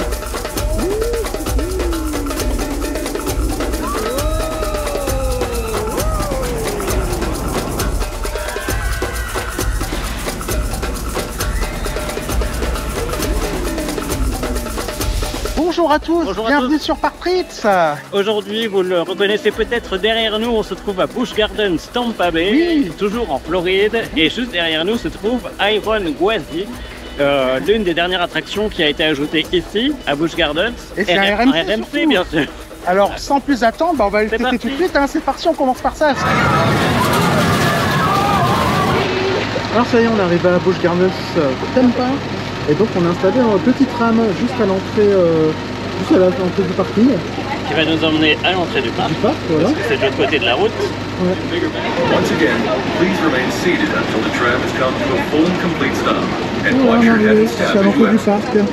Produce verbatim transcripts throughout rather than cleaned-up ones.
Bonjour à tous, Bonjour à bienvenue tous. sur Park Trips. Aujourd'hui, vous le reconnaissez peut-être, derrière nous, on se trouve à Busch Gardens, Tampa Bay, Oui. toujours en Floride. Et juste derrière nous se trouve Iron Gwazi, euh, l'une des dernières attractions qui a été ajoutée ici, à Busch Gardens. Et c'est un R M C, R M C, surtout. bien sûr. Alors sans plus attendre, bah, on va le tester parti. tout de suite, hein. C'est parti, on commence par ça. Alors ça y est, on est arrivé à Busch Gardens euh, Tampa. Et donc on a installé un petit tram juste à l'entrée euh, juste à l'entrée du parking. Qui va nous emmener à l'entrée du parc, Du parc, voilà. parce que c'est de l'autre côté de la route. Ouais. Once again, please remain seated until the tram has come to a full and complete stop. And Voilà, watch on est your head arrivé and juste à step as l'entrée you du exit. parc.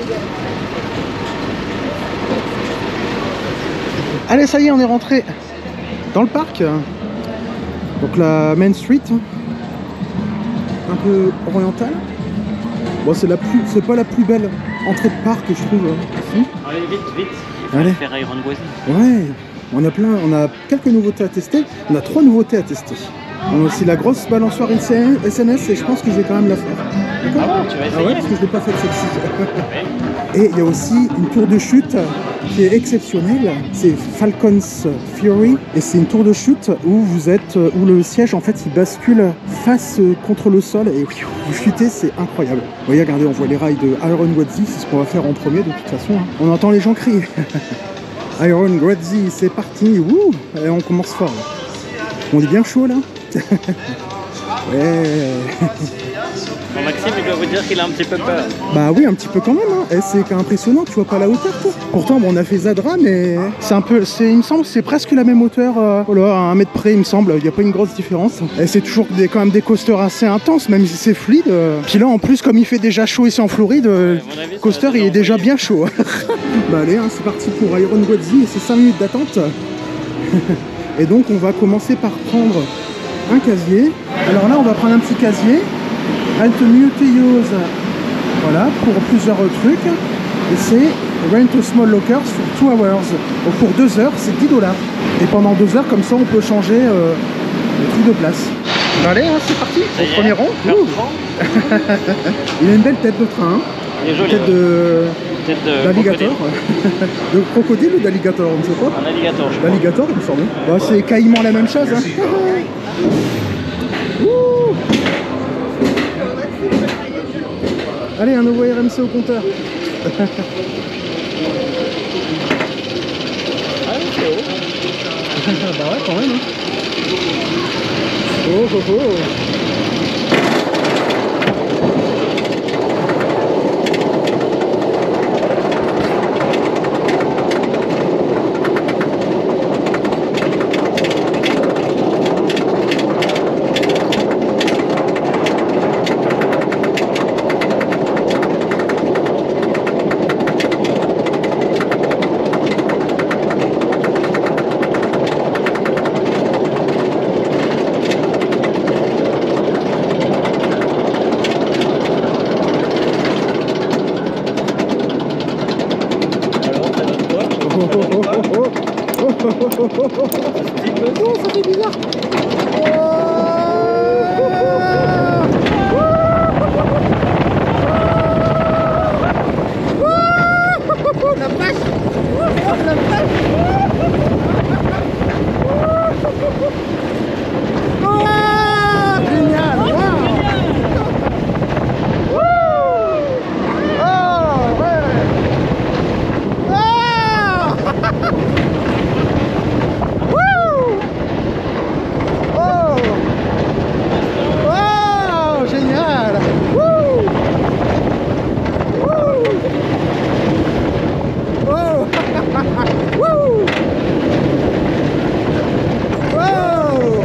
Allez, ça y est, on est rentré dans le parc. Donc la Main Street, un peu orientale. Bon, c'est la plus, c'est pas la plus belle entrée de parc, je trouve. Ici. Allez, vite, vite, il faut Allez. faire Iron Gwazi. Ouais, on a plein, on a quelques nouveautés à tester. On a trois nouveautés à tester. On a aussi la grosse balançoire S N S et je pense que je vais quand même la faire. D'accord ? Ah bon, tu vas Ah essayer? ouais, parce que je l'ai pas faite celle-ci. Et il y a aussi une tour de chute qui est exceptionnelle. C'est Falcon's Fury et c'est une tour de chute où vous êtes, où le siège en fait il bascule face contre le sol et vous chutez, c'est incroyable. Vous voyez, regardez, on voit les rails de Iron Gwazi, c'est ce qu'on va faire en premier de toute façon. Hein. On entend les gens crier. Iron Gwazi, c'est parti. Wouh, et on commence fort. Là. On est bien chaud là. Ouais. Bon, Maxime, il doit vous dire qu'il a un petit peu peur. Bah oui, un petit peu quand même, hein. Et c'est quand même impressionnant, tu vois pas la hauteur toi. Pourtant bon, on a fait Zadra, mais c'est un peu, c'est, il me semble, c'est presque la même hauteur, euh, voilà, à un mètre près, il me semble, il n'y a pas une grosse différence. Et c'est toujours des, quand même des coasters assez intenses, même si c'est fluide. euh. Puis là en plus, comme il fait déjà chaud ici en Floride, euh, À mon avis, le ça coaster va il est se déjà envoyer. bien chaud. Bah allez, hein, c'est parti pour Iron Gwazi et c'est cinq minutes d'attente. Et donc on va commencer par prendre un casier. Alors là on va prendre un petit casier. Rent Muteos, voilà, pour plusieurs trucs. Et c'est Rent a Small Lockers for two hours. Donc pour deux heures, c'est dix dollars. Et pendant deux heures, comme ça, on peut changer euh, le truc de place. Bah allez, hein, c'est parti, Ça y au est, premier rang. cœur Ouh. franc. Il a une belle tête de train. Hein. Il est joli. Tête ouais. de Tête de d'alligator. crocodile. De crocodile ou d'alligator, on ne sait pas. Un alligator, je crois. L'alligator, il me semble. Bah, c'est quasiment la même chose. Hein. Ouh. Allez, un nouveau R M C au compteur. Ah oui, c'est haut. Bah ouais, quand même. Hein. Oh, oh, oh. Oh, ça fait bizarre. La vache. La vache. Oh, génial. Wow. Oh, ouais. Ah. Oh! Wow! Génial! Wouh! Wouh! Oh! Wouh! Wow!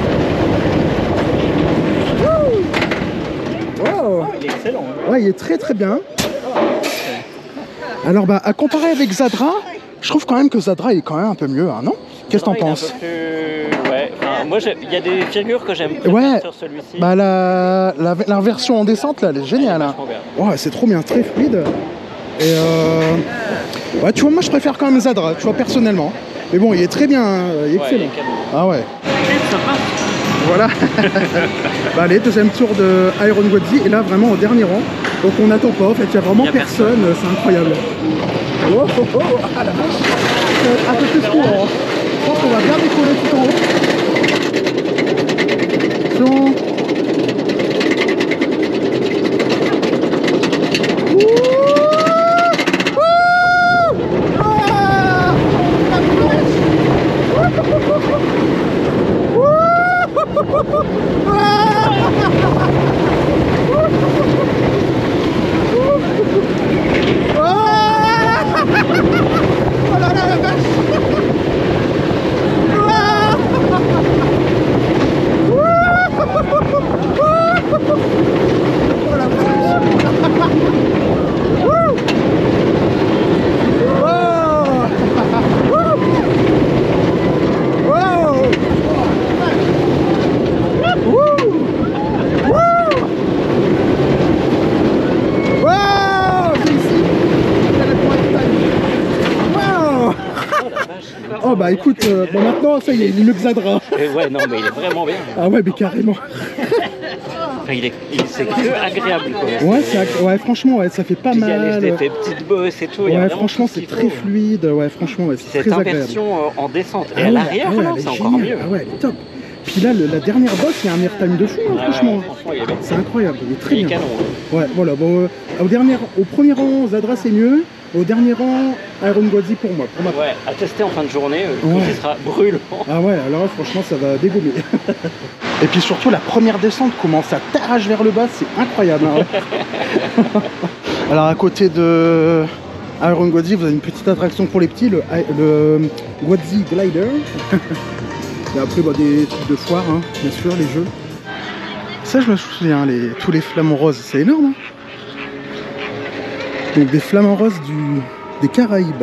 Wouh! Wow! Il est excellent. Ouais, il est très très bien. Alors bah à comparer avec Zadra, je trouve quand même que Zadra est quand même un peu mieux, hein, non? Qu'est-ce que t'en Il est un penses? peu plus... Ouais, enfin, moi j'ai- il y a des figures que j'aime préférer Ouais, sur celui-ci. bah la, la, la version en descente là, elle est géniale. Hein. vachement bien. Ouais, c'est trop bien, très fluide. Et euh... ouais, tu vois, moi je préfère quand même Zadra, tu vois, personnellement. Mais bon, il est très bien, hein, il est excellent. Ouais, il est ah ouais. ça passe. Voilà. Bah allez, deuxième tour de Iron Gwazi, et là vraiment au dernier rang. Donc on n'attend pas, en fait, il n'y a vraiment a personne, personne. C'est incroyable. Oh, oh, oh, ah la vache. Un peu plus court, hein. Je pense qu'on va bien décoller tout en haut. Attention. Oh bah écoute, euh, bon maintenant ça y est, il est mieux que Zadra. Et ouais, non mais il est vraiment bien. Ah ouais, mais carrément. Enfin, il est, il, c'est que agréable quoi. Ouais, c'est, ouais, franchement, ouais, ça fait pas Puis mal. Il y a les effets petites bosses et tout. Ouais, franchement, c'est très faut. fluide. Ouais, franchement, ouais, c'est très agréable. Cette inversion euh, en descente et ah à ouais, l'arrière, ah ouais, là, c'est encore mieux. Ah ouais, elle est top. Puis là, le, la dernière bosse, il y a un airtime de fou, hein, ah franchement. Ouais, franchement il est c'est incroyable, il est très il est bien. canon. Hein. Ouais, voilà. Bon, euh, au, dernier, au premier rang, Zadra c'est mieux. Au dernier rang, Iron Gwazi pour moi. Pour ma... Ouais, à tester en fin de journée, euh, ouais. il sera brûlant. Ah ouais, alors là, franchement, ça va dégommer. Et puis surtout, la première descente commence à t'arrache vers le bas, c'est incroyable. Hein. Alors à côté de Iron Gwazi, vous avez une petite attraction pour les petits, le, le Gwazi Glider. Et après, bah, des trucs de foire, hein, bien sûr, les jeux. Ça, je me souviens, les, tous les flamants roses, c'est énorme. Hein. Donc des flamants roses du, des Caraïbes.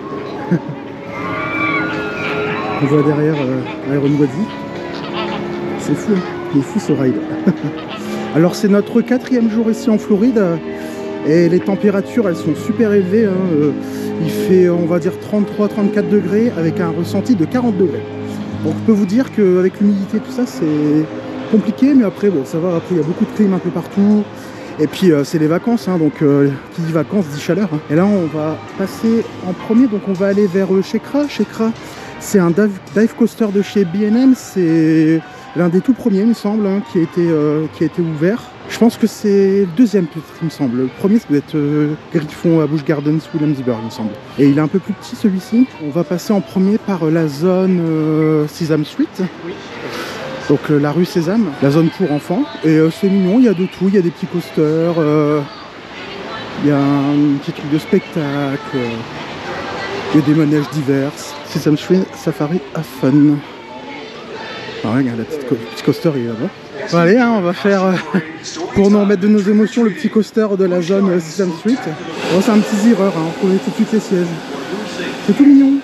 On voit derrière euh, Iron Gwazi. C'est fou, hein. Il est fou ce ride. Alors c'est notre quatrième jour ici en Floride. Et les températures, elles sont super élevées. Hein. Il fait, on va dire, trente-trois à trente-quatre degrés avec un ressenti de quarante degrés. Donc je peux vous dire qu'avec l'humidité, tout ça, c'est compliqué. Mais après, bon, ça va. Après, il y a beaucoup de clim un peu partout. Et puis euh, c'est les vacances, hein, donc euh, qui dit vacances dit chaleur. Hein. Et là on va passer en premier, donc on va aller vers euh, Shekra. Shekra, c'est un dive, dive coaster de chez B and M, c'est l'un des tout premiers il me semble, hein, qui, a été, euh, qui a été ouvert. Je pense que c'est le deuxième peut-être il me semble. Le premier ça doit être euh, Griffon à Busch Gardens, Williamsburg il me semble. Et il est un peu plus petit celui-ci. On va passer en premier par euh, la zone euh, Sesame Street. Oui. Donc euh, la rue Sésame, la zone pour enfants. Et euh, c'est mignon, il y a de tout, il y a des petits coasters, euh, il y a un petit truc de spectacle, euh, il y a des manèges divers. Sesame Street Safari à Fun. Ah ouais, regarde, la petite co petit coaster il est là-bas. Bon, allez, hein, on va faire, euh, pour nous remettre de nos émotions, le petit coaster de la zone euh, Sesame Street. Bon, c'est un petit zéro, hein, on connaît tout de suite les sièges. C'est tout mignon.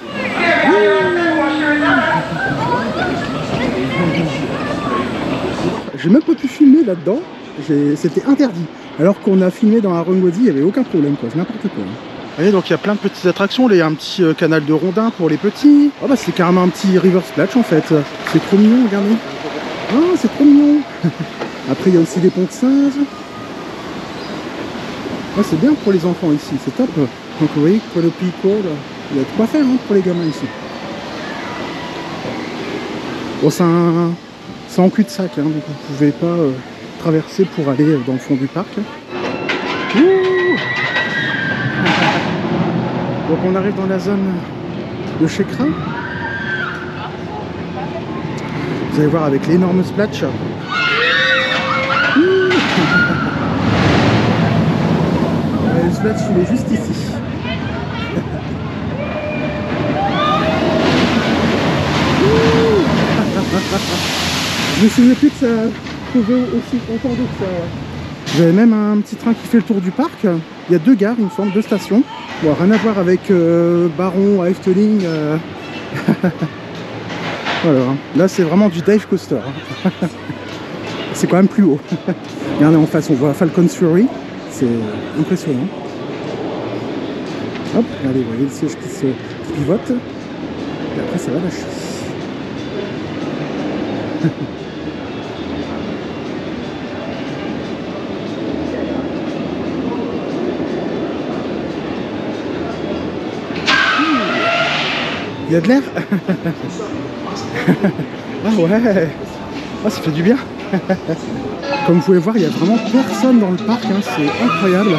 J'ai même pas pu filmer là-dedans, c'était interdit. Alors qu'on a filmé dans Iron Gwazi, il n'y avait aucun problème, quoi, c'est n'importe quoi. Vous voyez, donc il y a plein de petites attractions, là il y a un petit euh, canal de rondins pour les petits. Oh bah c'est carrément un petit river splash en fait, c'est trop mignon, regardez. Oh, c'est trop mignon. Après il y a aussi des ponts de singes. Oh, c'est bien pour les enfants ici, c'est top. Donc vous voyez, pour le people, il y a de quoi faire hein, pour les gamins ici. Bon, c'est un... C'est en cul-de-sac, hein, donc vous ne pouvez pas euh, traverser pour aller dans le fond du parc. Ouh. Donc on arrive dans la zone de Shekra. Vous allez voir avec l'énorme splash. Le splash il est juste ici. Je me souviens plus que ça pouvait aussi autant d'eau que ça. Vous avez même un petit train qui fait le tour du parc. Il y a deux gares, il me semble, deux stations. Bon, rien à voir avec euh, Baron à Efteling. Euh... voilà. Là, c'est vraiment du dive coaster. C'est quand même plus haut. Regardez en face, on voit Falcon's Fury. C'est impressionnant. Hop, allez, vous voyez le siège qui se qui pivote. Et après, ça va lâcher. Il y a de l'air. Ah ouais. Ah, ça fait du bien. Comme vous pouvez voir, il n'y a vraiment personne dans le parc, hein. C'est incroyable.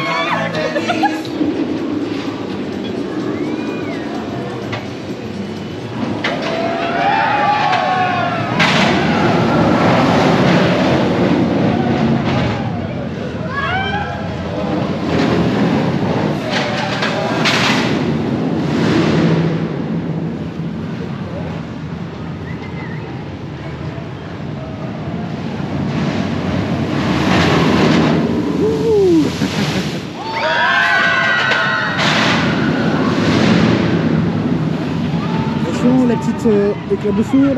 La petite euh, éclaboussure.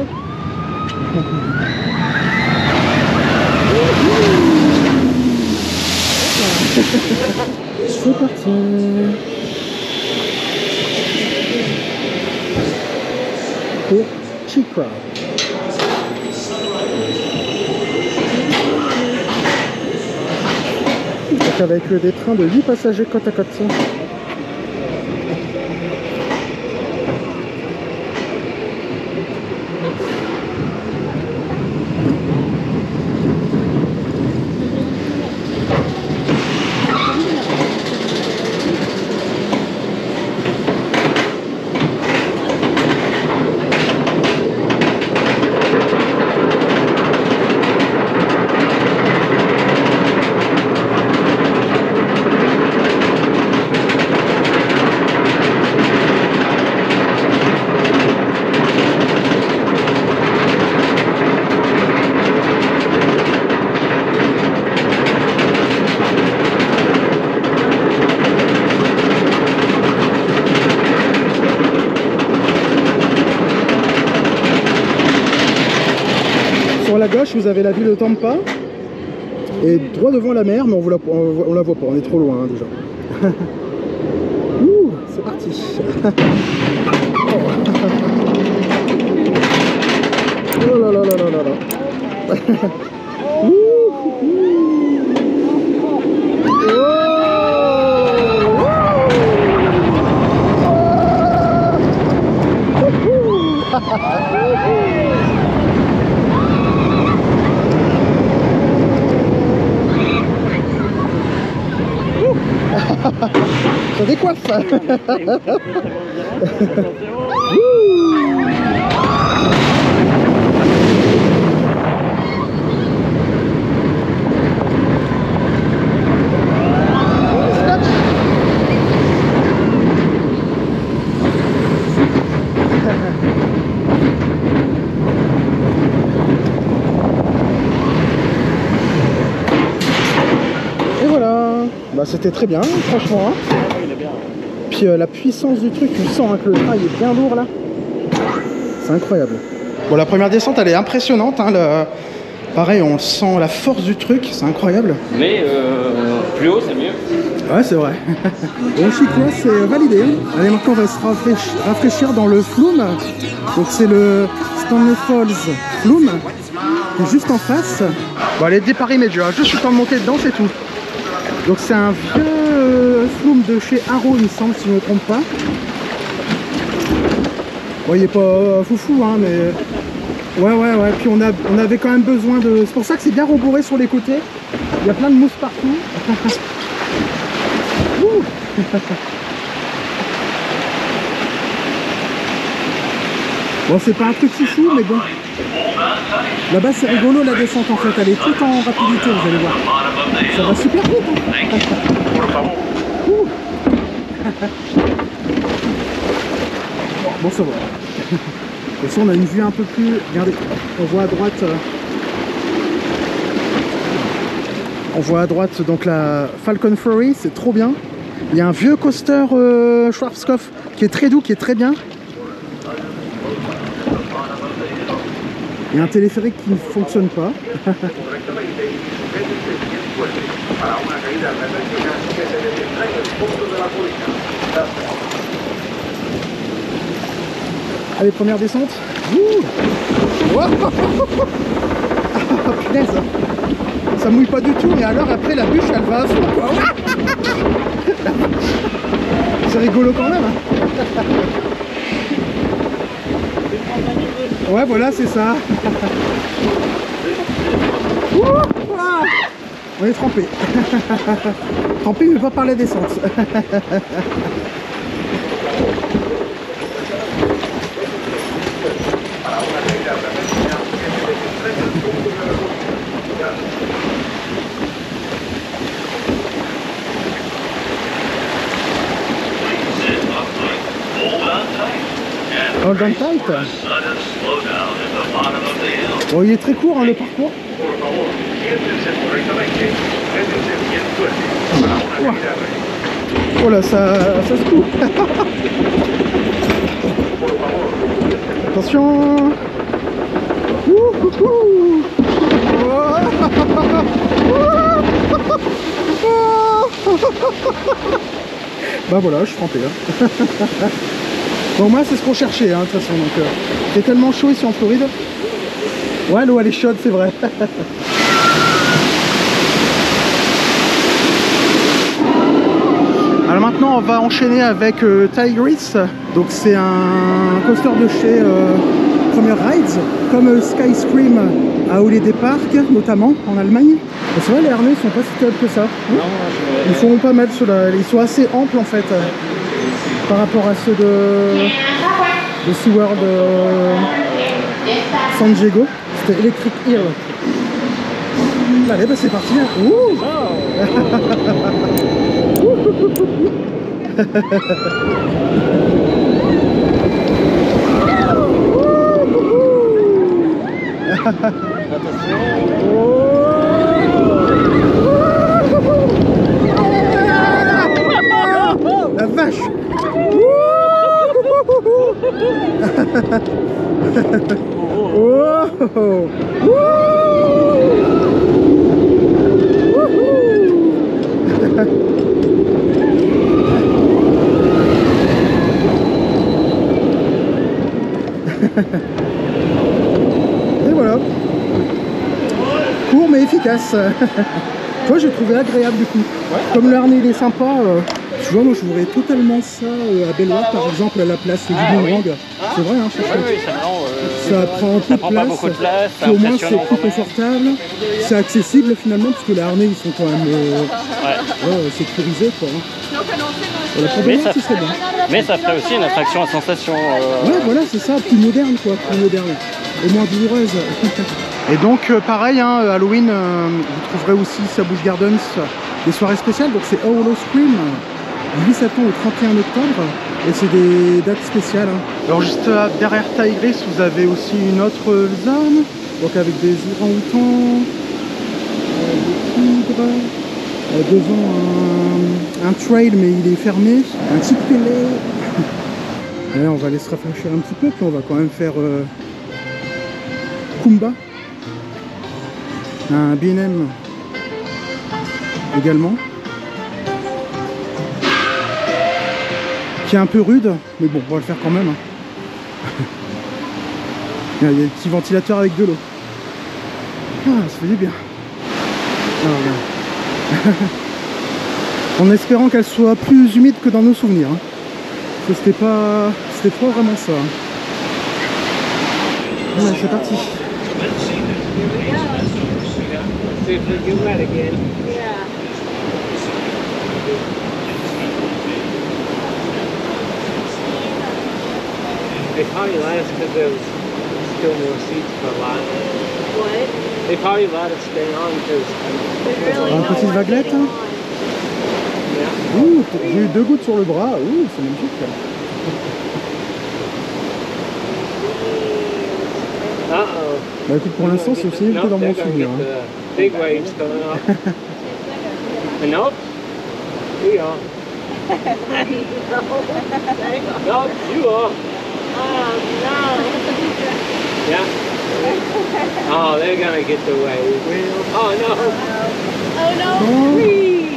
C'est parti. Pour Chikra. Donc avec des trains de huit passagers côte à côte. Sur la gauche, vous avez la ville de Tampa. Et droit devant la mer, mais on, vous la, on, on la voit pas, on est trop loin hein, déjà. Ouh, c'est parti. Oh là là là là là là. Ouh, ouh. Ça décoiffe. Et voilà. Bah, c'était très bien, franchement. Hein. Puis euh, la puissance du truc, tu sens hein, que le trail est bien lourd là. C'est incroyable. Bon, la première descente, elle est impressionnante. Hein, le... Pareil, on sent la force du truc, c'est incroyable. Mais euh, plus haut, c'est mieux. Ouais, c'est vrai. Bon, Chikra, c'est validé. Allez, maintenant, on va se rafraîchir, rafraîchir dans le Flume. Donc, c'est le Stanley Falls Flume, qui est juste en face. Bon, allez, départ immédiat. Juste le temps de monter dedans, c'est tout. Donc, c'est un vieux euh, Flume de chez Arrow, il me semble, si je ne me trompe pas. Bon, il n'est pas euh, foufou, hein, mais... Ouais, ouais, ouais, puis on, a, on avait quand même besoin de... C'est pour ça que c'est bien rembourré sur les côtés. Il y a plein de mousse partout. Bon, c'est pas un truc si fou, mais bon. Là-bas, c'est rigolo la descente en fait. Elle est toute en rapidité, vous allez voir. Ça va super vite. Hein. Bon, ça va. Et si on a une vue un peu plus... Regardez, on voit à droite... Euh... On voit à droite donc la Falcon Fury, c'est trop bien. Il y a un vieux coaster euh, Schwarzkopf qui est très doux, qui est très bien. Il y a un téléphérique qui ne fonctionne pas. Allez, première descente. Ouh. Oh. Ah, punaise. Ça mouille pas du tout, mais alors après la bûche elle va à fond quoi. C'est rigolo quand même. Ouais, voilà, c'est ça. Ouh. Ah. On est trempé. Trempé mais pas par la descente. Hold on tight. Bon, il est très court hein, le parcours. Ouah. Oh là, ça, ça se coupe. Attention. Ouh, ouh, ouh. Bah voilà, je suis trempé là. Bon, moi c'est ce qu'on cherchait hein, de toute façon. Donc, euh, c'est tellement chaud ici en Floride. Ouais, l'eau elle est chaude, c'est vrai. Alors maintenant on va enchaîner avec euh, Tigris. Donc c'est un coaster de chez euh, Premier Rides, comme euh, Sky Scream à Holiday Park notamment en Allemagne. Et c'est vrai, les harnais sont pas si terribles que ça. Non, je... Ils sont pas mal ceux-là, ils sont assez amples en fait euh, par rapport à ceux de, de SeaWorld euh, San Diego. C'était Electric Eel. Allez, bah c'est parti. Ouh. La vache. Oh. Et voilà. Court mais efficace. Toi j'ai trouvé agréable du coup. Ouais. Comme le harnais il est sympa, euh, tu vois moi je voudrais totalement ça euh, à Belloir par exemple à la place du ah, boomerang. Oui. C'est vrai hein, c'est oui, oui, ça, non, euh, ça prend un peu ça de prend place, pas beaucoup de place, puis au moins c'est plus confortable, c'est accessible finalement parce que les harnais ils sont quand même euh, ouais. Ouais, sécurisés quoi. Voilà, pour mais, ça, serait bien. Mais ça ferait aussi une attraction à sensation. Euh... Ouais voilà c'est ça, plus moderne quoi, plus moderne et moins douloureuse. Et donc euh, pareil hein, Halloween, euh, vous trouverez aussi à Busch Gardens des soirées spéciales, donc c'est Hollow Scream du huit septembre au trente et un octobre et c'est des dates spéciales hein. Alors juste euh, derrière Tigris vous avez aussi une autre euh, zone, donc avec des orang-outans, euh, des tigres, euh, devant un, un trail mais il est fermé, un petit pélé. Et là on va aller se rafraîchir un petit peu puis on va quand même faire euh, Kumba, un B and M également, qui est un peu rude, mais bon, on va le faire quand même. Hein. Il y a des petits ventilateurs avec de l'eau. Ah, ça fait du bien. Ah, ouais. En espérant qu'elle soit plus humide que dans nos souvenirs. Hein. Parce que c'était pas, c'était pas vraiment ça. Hein. Ouais, c'est parti. They probably let us because there was still more seats for a lot. What? They probably let us stay on because... Une petite vaguelette. Hein. Yeah. Ouh, j'ai eu deux gouttes sur le bras. Ouh, c'est magnifique. Uh-oh. Bah écoute, pour l'instant, c'est aussi que dans mon souvenir. Hein. Big waves coming up. Nope. We are. Nope, you are. Oh no. Yeah. Oh, they're gonna get the wave. Oh no. Oh no. Please.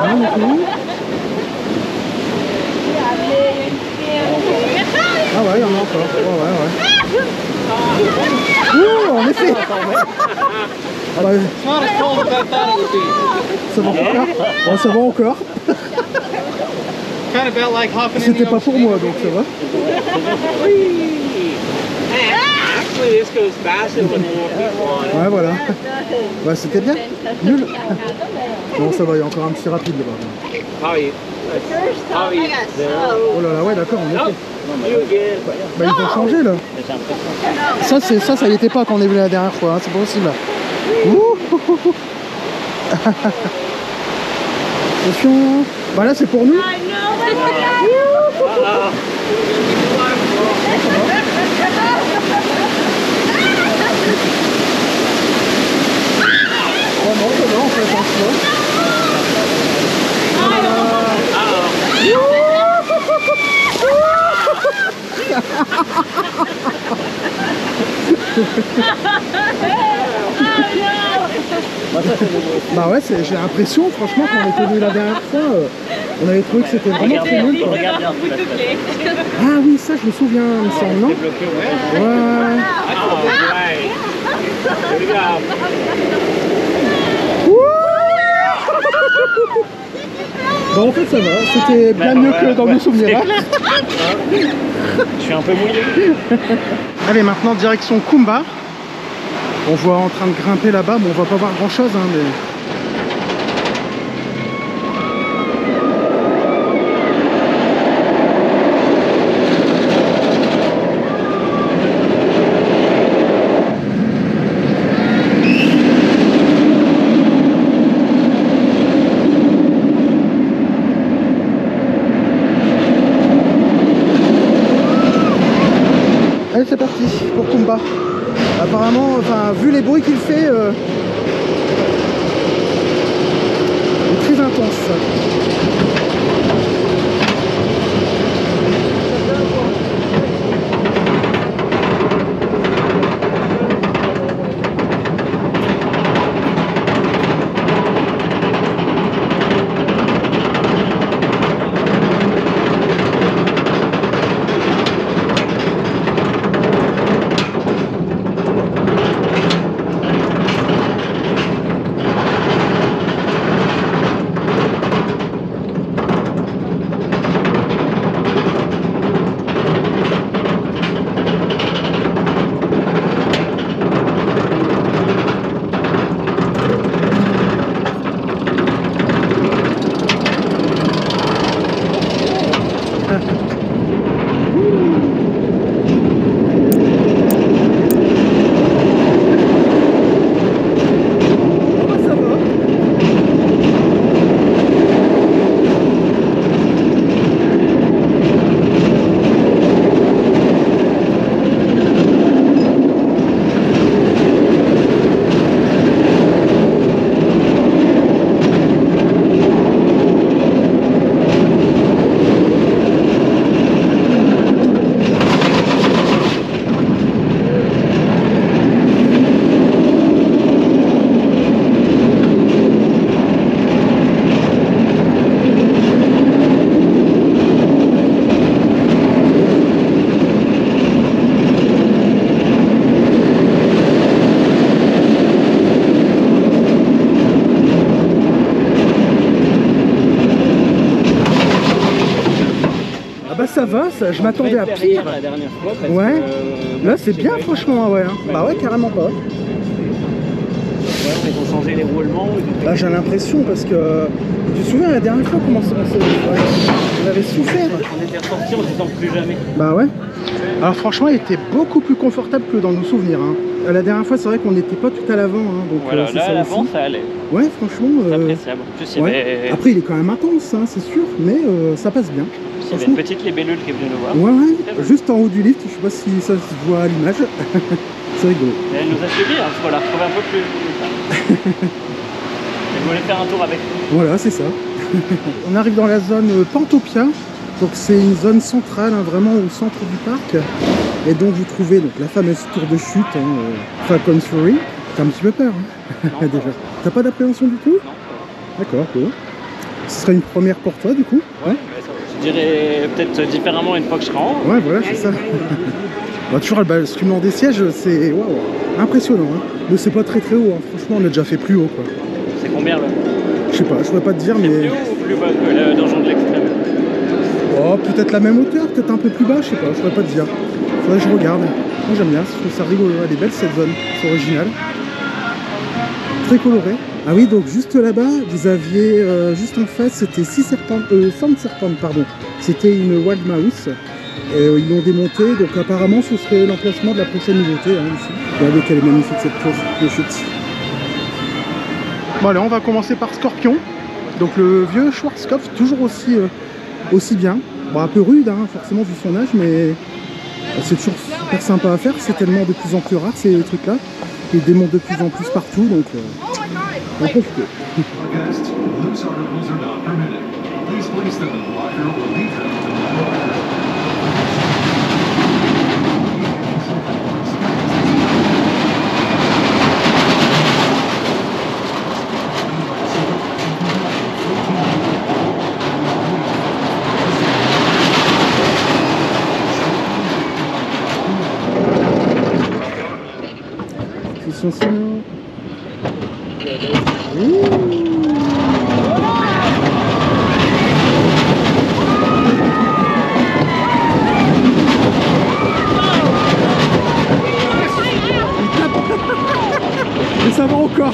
Ah ouais, il y en Ouais, ouais, ouais. Ouh, en effet. Ah bah, It's not as cold as I thought it would be. ça va encore. Bon, ça va encore. Kind of felt like hopping in the C'était pas pour moi, donc ça va. Actually, this goes faster when more people on it. Ouais, voilà. Ouais, c'était bien. Nul. Non, ça va, il y a encore un petit rapide là-bas. Probably, probably Oh là là, ouais, d'accord, on est Nope. You again. Bah, ils ont changé là. Ça, c'est ça, ça y était pas quand on est venu la dernière fois, hein. C'est pas possible. Ouh. Attention. Bah là, c'est pour nous. I know. Oh non, ça va, on fait attention. Bah ouais, c'est- j'ai l'impression, franchement, quand on était venu la dernière fois, euh, on avait trouvé que c'était vraiment très nul, quoi. Regarde bien. Ah oui, ça, je me souviens, il me semble, non? Ouais, ouais, ouais. Right. Here we go. Bah en fait, ça va, c'était bien mieux que dans mes souvenirs. Hein. Je suis un peu mouillé. Allez, maintenant, direction Kumba. On voit en train de grimper là-bas, bon, on va pas voir grand-chose, hein, mais... Allez, c'est parti pour Kumba. Apparemment, enfin, vu les bruits qu'il fait, euh, il est très intense. Ça va, ça, je m'attendais à pire. La dernière fois parce Ouais. que, euh, Là, c'est bien, franchement, ouais. Hein. Bah ouais, carrément pas. Ouais, ils ont changé les roulements. Là, j'ai l'impression parce que tu te souviens la dernière fois comment ça s'est. Ouais, on avait souffert. On était ressortis en disant plus jamais. Bah ouais. Alors franchement, il était beaucoup plus confortable que dans nos souvenirs. Hein. La dernière fois, c'est vrai qu'on n'était pas tout à l'avant. Hein, donc Voilà, euh, c'est là ça à l'avant aussi. ça allait. Ouais, franchement. C'est euh, appréciable. En plus, il y ouais. avait, Après, il est quand même intense, hein, c'est sûr, mais euh, ça passe bien. il y avait une petite libellule qui est venue nous voir. Ouais, ouais, juste en haut du lift, je sais pas si ça se voit à l'image. C'est rigolo. Et elle nous a suivis, hein, parce qu'on l'a retrouvée un peu plus. Elle voulait faire un tour avec nous. Voilà, c'est ça. On arrive dans la zone euh, Pantopia. Donc c'est une zone centrale, hein, vraiment au centre du parc. Et donc vous trouvez donc, la fameuse tour de chute, hein, euh, Falcon Fury. T'as un petit peu peur, hein, Non, déjà. T'as pas d'appréhension du tout? Non. D'accord, cool. Ce serait une première pour toi, du coup? Ouais, mais ça, j'ai dirai peut-être différemment une fois que je serai en haut. Ouais, voilà, c'est ça. Bah, toujours le basculement des sièges, c'est waouh, impressionnant. Hein. Mais c'est pas très très haut, hein. Franchement, on a déjà fait plus haut, quoi. C'est combien là? Je sais pas, je pourrais pas te dire, mais. Plus haut ou plus bas que le donjon de l'extrême? Oh, peut-être la même hauteur, peut-être un peu plus bas, je sais pas, je pourrais pas te dire. Faudrait que je regarde. Moi j'aime bien, je trouve ça rigolo, elle est belle cette zone, c'est original. Très coloré. Ah oui, donc juste là-bas, vous aviez, euh, juste en face, c'était six serpents, euh, Sand Serpent, pardon. C'était une Wild Mouse. Euh, ils l'ont démonté, donc apparemment ce serait l'emplacement de la prochaine nouveauté, hein, ici. Regardez qu'elle est magnifique cette tour de chute. Bon allez, on va commencer par Scorpion. Donc le vieux Schwarzkopf, toujours aussi, euh, aussi bien. Bon, un peu rude, hein, forcément vu son âge, mais c'est toujours super sympa à faire. C'est tellement de plus en plus rare ces trucs-là. Ils démontent de plus en plus partout, donc euh, on va profiter. Guests, loose articles are not permitted. Please place them in the locker or leave them to the door. Attention. Ouh. Mais ça va encore.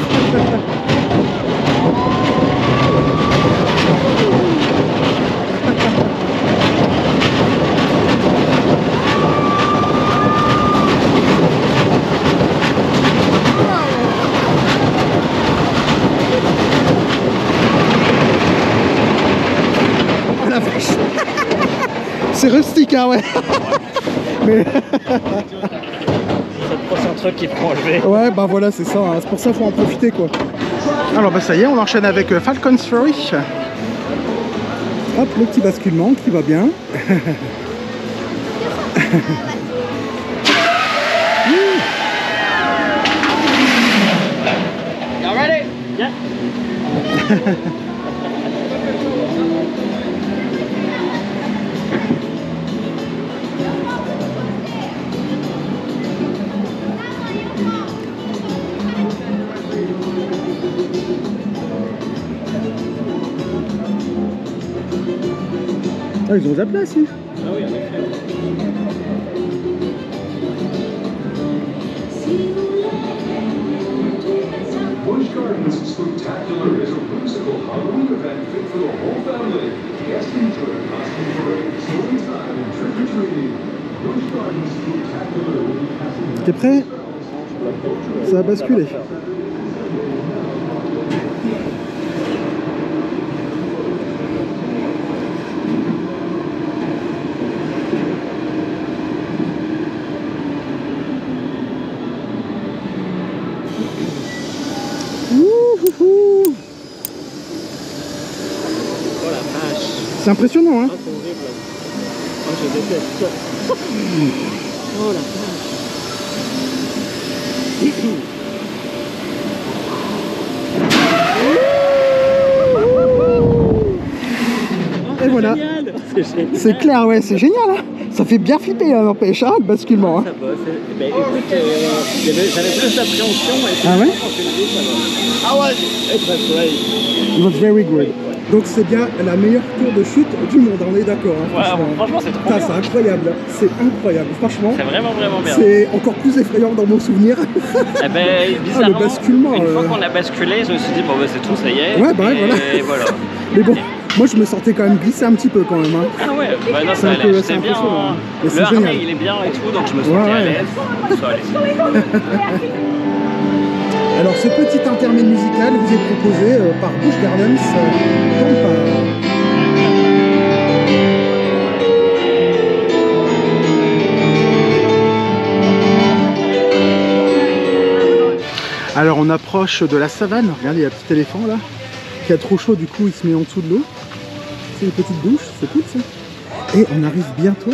La vache. C'est rustique, hein, ouais. Mais... C'est le prochain truc qu'il faut enlever. ouais, bah voilà, c'est ça. Hein. C'est pour ça qu'il faut en profiter, quoi. Alors, bah ça y est, on enchaîne avec Falcon's Fury. Hop, le petit basculement qui va bien. Y'all ready? Yeah. Ah, ils ont de la place, ici. Ah oui, en effet. Busch Gardens Spooktacular is a whimsical Halloween event fit for the whole family. Guests enjoy a costume parade, story time, and trick-or-treating. Busch Gardens Spooktacular will be passing. T'es prêt? Ça va basculer. C'est impressionnant, hein. Ah, c'est horrible. Oh, je déteste ça. Oh la vache. Et voilà. C'est clair, ouais, c'est génial. Hein. Ça fait bien flipper, hein, n'empêche, hein, le basculement. Hein. Ça va, c'est... Ben, écoute, euh, j'avais plus d'appréhension. Ah ouais? Ah ouais, it was great. It was very good. Donc c'est bien la meilleure tour de chute du monde, on est d'accord. Hein, Ouais, franchement, franchement, c'est trop Putain, bien. c'est incroyable, c'est incroyable, franchement. C'est vraiment, vraiment bien. C'est encore plus effrayant dans mon souvenir. Eh ben, bizarrement, Ah, le basculement, une fois euh... qu'on a basculé, je me suis dit, bon, bah, c'est tout, ça y est. Ouais, bah, et voilà. Et voilà. Mais bon, moi je me sentais quand même glissé un petit peu quand même. Hein. Ah ouais, bah non, C'est ça un allait, peu- j'étais c'est bien. impressionnant, hein. Mais c'est Le harnais, génial. il est bien et tout, donc je me sentais Ouais, à ouais. l'aise. Ça allait. Alors ce petit intermède musical vous est proposé euh, par Busch Gardens euh, Tampa. Alors on approche de la savane, regardez il y a un petit éléphant là, qui a trop chaud du coup il se met en dessous de l'eau. C'est une petite douche, c'est cool ça. Et on arrive bientôt.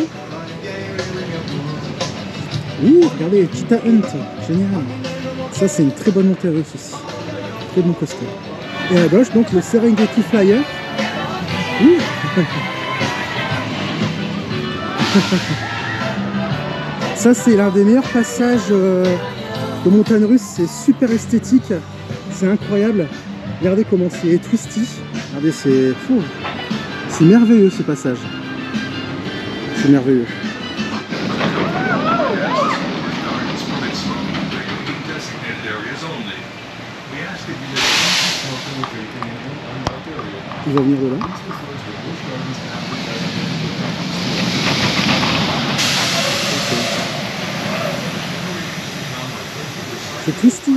Ouh, regardez, Cheetah Hunt, génial. Ça c'est une très bonne montée russe aussi. Très bon coaster. Et à gauche donc le Serengeti Flyer. Ouh. Ça, c'est l'un des meilleurs passages euh, de montagne russe. C'est super esthétique. C'est incroyable. Regardez comment c'est twisty. Regardez, c'est fou. C'est merveilleux ce passage. C'est merveilleux. Il va venir de là. C'est twisty.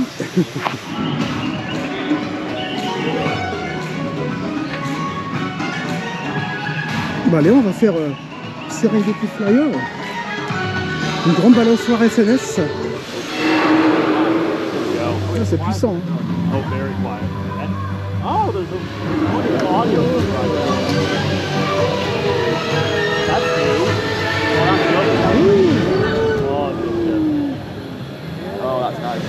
Bah allez, on va faire euh, Serengeti Flyer. Une grande balançoire S N S. Ah, c'est puissant. Hein. Oh, very quiet. And, oh, there's a there's audio. That's new. Oh, that's good. Oh, that's nice.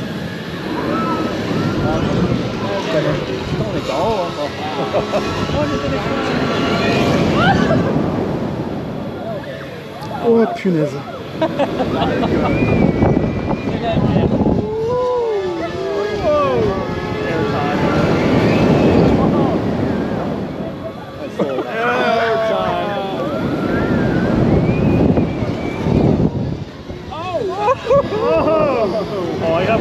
Oh punaise. Oh, I have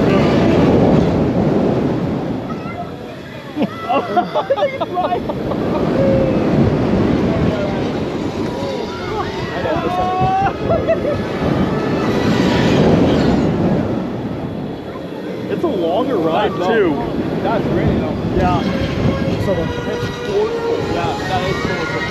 It's a longer ride too. That's really long. Yeah. Ça va. It's forceful. Yeah, that is forceful.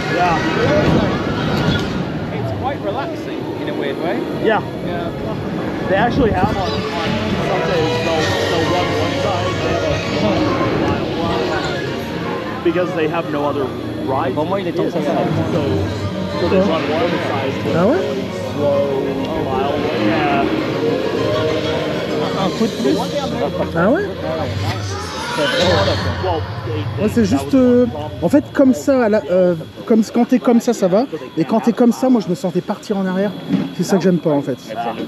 Yeah. It's quite relaxing in a weird way. Yeah. Yeah. They actually have on, on some days they'll, they'll run one side, they have a one mile run because they have no other rides. Pour moi, il est temps de so, s'en aller. so, so they run one side to Ah ouais? slow mile. Yeah. Un coup de plus. Ah ouais? Well, they, Ouais, c'est juste... euh, en fait, comme ça, là, euh, comme, quand t'es comme ça, ça va. Et quand t'es comme ça, moi, je me sentais partir en arrière. C'est ça que j'aime pas, en fait.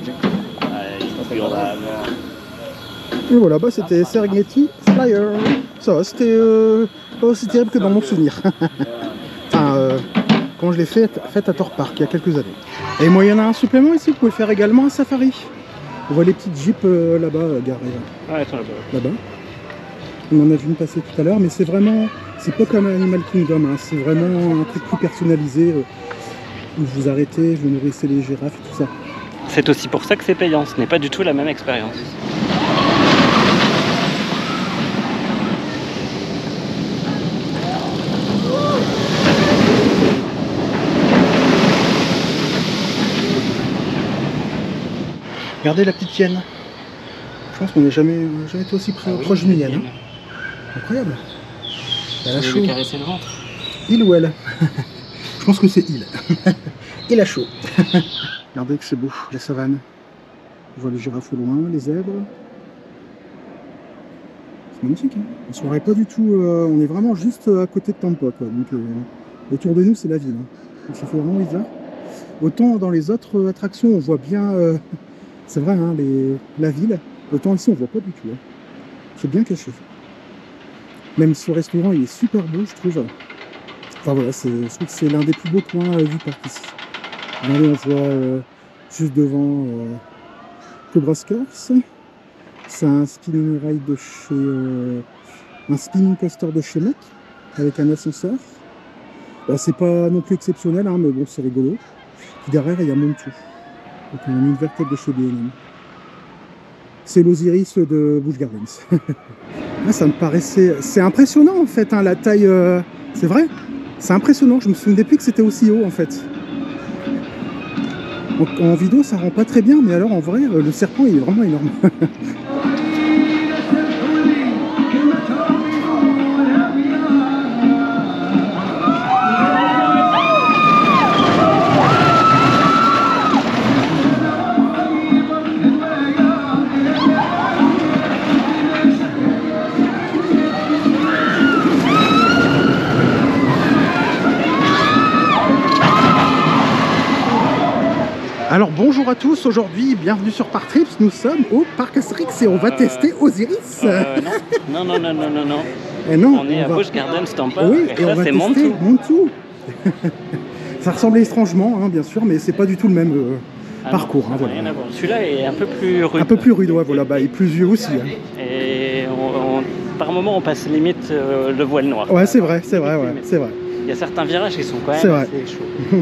Et voilà, bah, c'était Serengeti Flyer. Ça va, c'était euh, pas aussi terrible que dans mon souvenir. Enfin, euh, quand je l'ai fait, fait à Thor Park, il y a quelques années. Et moi, il y en a un supplément ici. Vous pouvez faire également un safari. On voit les petites jeeps euh, là-bas, euh, garées. Ouais, c'est un peu. Là-bas. On en a vu une passer tout à l'heure, mais c'est vraiment, c'est pas comme Animal Kingdom, hein. C'est vraiment un truc plus personnalisé, euh, où vous arrêtez, vous nourrissez les girafes et tout ça. C'est aussi pour ça que c'est payant, ce n'est pas du tout la même expérience. Regardez la petite hyène. Je pense qu'on n'a jamais, jamais été aussi près, proche d'une hyène. Hein. Incroyable. Elle a chaud. Caresser le ventre. Il ou elle? Je pense que c'est il. Il a chaud. Regardez que c'est beau, la savane. On voit les girafes au loin, les zèbres. C'est magnifique. Hein, on ne se croirait pas du tout. Euh, on est vraiment juste à côté de Tampa, quoi. Donc euh, autour de nous, c'est la ville. Hein. Donc ça fait vraiment bizarre. Autant dans les autres attractions, on voit bien. Euh, c'est vrai, hein, les, la ville. Autant ici, on voit pas du tout. Hein. C'est bien caché. Même ce restaurant, il est super beau, je trouve. Enfin voilà, je trouve que c'est l'un des plus beaux coins euh, du parc ici. Regardez, on voit euh, juste devant euh, Cobra Skers. C'est un spinning ride de chez... Euh, un spinning coaster de chez Mec, avec un ascenseur. Bah, c'est pas non plus exceptionnel, hein, mais bon, c'est rigolo. Puis derrière, il y a Montou. Donc on a mis une vertèbre de chez B and M. C'est l'Osiris de Busch Gardens. Ah, ça me paraissait... C'est impressionnant en fait, hein, la taille... Euh... C'est vrai, c'est impressionnant. Je me souvenais plus que c'était aussi haut en fait. En, en vidéo, ça rend pas très bien, mais alors en vrai, le serpent il est vraiment énorme. Alors bonjour à tous, aujourd'hui bienvenue sur Park Trips, nous sommes au parc Astérix et on va euh... tester Osiris. Euh, non, non, non, non, non, non. Et non, on est on à va... Busch Gardens Tampa, oui, et, et ça c'est Montou. Montou. Ça ressemblait étrangement, hein, bien sûr, mais c'est pas du tout le même euh, ah parcours. Non, hein, voilà. Rien à voir. Celui-là est un peu plus rude. Un peu plus rude, ouais, voilà, bah, et plus vieux aussi. Hein. Et on, on, par moment on passe limite euh, le voile noir. Ouais, c'est vrai, c'est vrai, ouais, c'est vrai. Il y a certains virages qui sont quand même assez chauds.